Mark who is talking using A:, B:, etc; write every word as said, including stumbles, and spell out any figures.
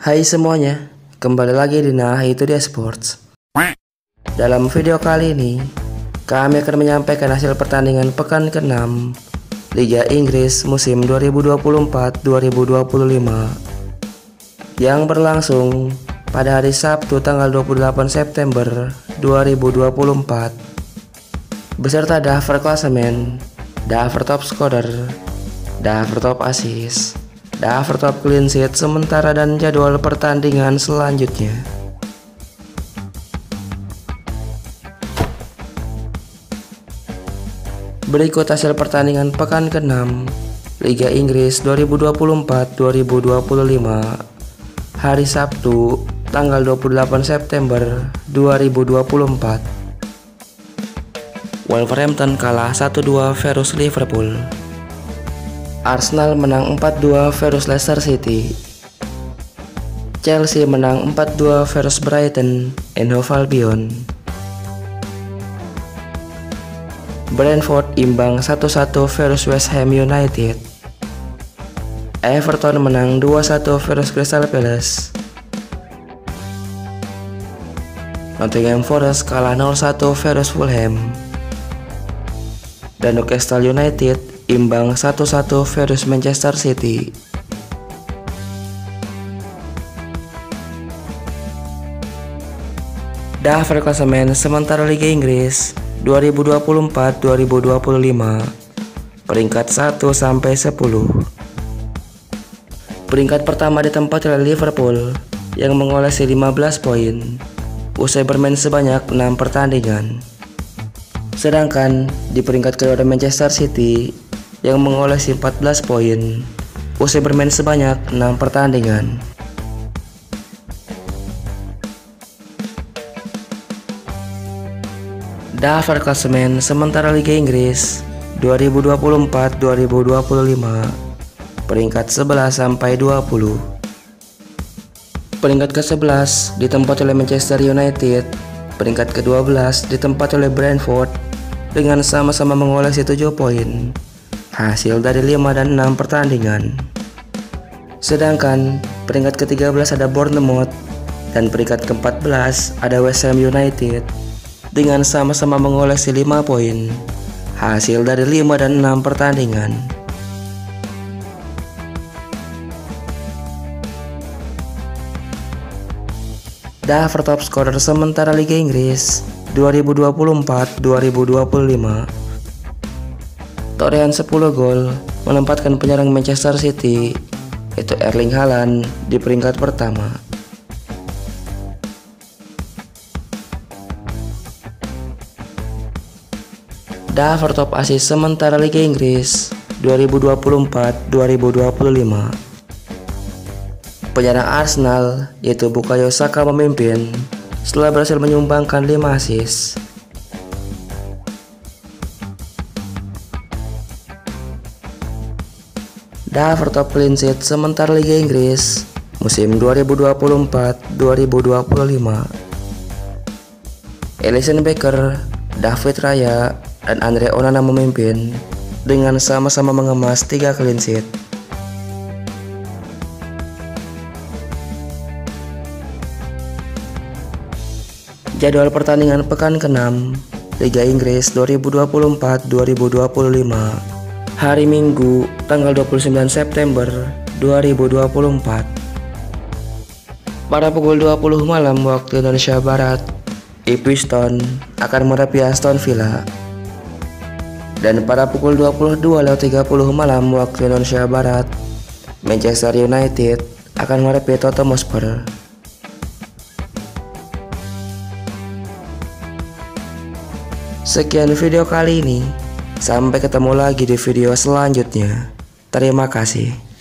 A: Hai semuanya, kembali lagi di Nah Itu Dia Sports. Dalam video kali ini, kami akan menyampaikan hasil pertandingan pekan keenam Liga Inggris musim dua ribu dua puluh empat dua ribu dua puluh lima yang berlangsung pada hari Sabtu tanggal dua puluh delapan September dua ribu dua puluh empat beserta daftar klasemen, daftar top scorer, daftar top assist, daftar top clean sheet sementara dan jadwal pertandingan selanjutnya. Berikut hasil pertandingan pekan keenam Liga Inggris dua ribu dua puluh empat dua ribu dua puluh lima hari Sabtu tanggal dua puluh delapan September dua ribu dua puluh empat. Wolverhampton kalah satu dua versus Liverpool. Arsenal menang empat dua versus Leicester City. Chelsea menang empat dua versus Brighton and Hove Albion. Brentford imbang satu satu versus West Ham United. Everton menang dua satu versus Crystal Palace. Nottingham Forest kalah nol satu versus Fulham. Dan Newcastle United imbang satu satu versus Manchester City. Daftar klasemen sementara Liga Inggris dua ribu dua puluh empat dua ribu dua puluh lima peringkat satu sampai sepuluh. Peringkat pertama ditempati oleh Liverpool yang mengoleksi lima belas poin usai bermain sebanyak enam pertandingan. Sedangkan di peringkat kedua ada Manchester City yang mengoleksi empat belas poin usai bermain sebanyak enam pertandingan. Daftar klasemen sementara Liga Inggris dua ribu dua puluh empat dua ribu dua puluh lima peringkat sebelas sampai dua puluh. Peringkat ke sebelas ditempati oleh Manchester United, peringkat ke dua belas ditempati oleh Brentford dengan sama-sama mengoleksi tujuh poin hasil dari lima dan enam pertandingan. Sedangkan peringkat ke tiga belas ada Bournemouth dan peringkat ke empat belas ada West Ham United dengan sama-sama mengoleksi lima poin hasil dari lima dan enam pertandingan. Daftar top scorer sementara Liga Inggris dua ribu dua puluh empat dua ribu dua puluh lima. Torehan sepuluh gol menempatkan penyerang Manchester City yaitu Erling Haaland di peringkat pertama. Daftar top assist sementara Liga Inggris dua ribu dua puluh empat dua ribu dua puluh lima. Penyerang Arsenal yaitu Bukayo Saka memimpin setelah berhasil menyumbangkan lima assist. Daftar top clean sheet sementara Liga Inggris musim dua ribu dua puluh empat dua ribu dua puluh lima. Alisson Becker, David Raya, dan Andre Onana memimpin dengan sama-sama mengemas tiga clean sheet. Jadwal pertandingan pekan keenam Liga Inggris dua ribu dua puluh empat dua ribu dua puluh lima hari Minggu tanggal dua puluh sembilan September dua ribu dua puluh empat. Pada pukul dua puluh malam waktu Indonesia Barat, Ipswich Town akan menghadapi Aston Villa. Dan pada pukul dua puluh dua lewat tiga puluh malam waktu Indonesia Barat, Manchester United akan menghadapi Tottenham Hotspur. Sekian video kali ini, sampai ketemu lagi di video selanjutnya. Terima kasih.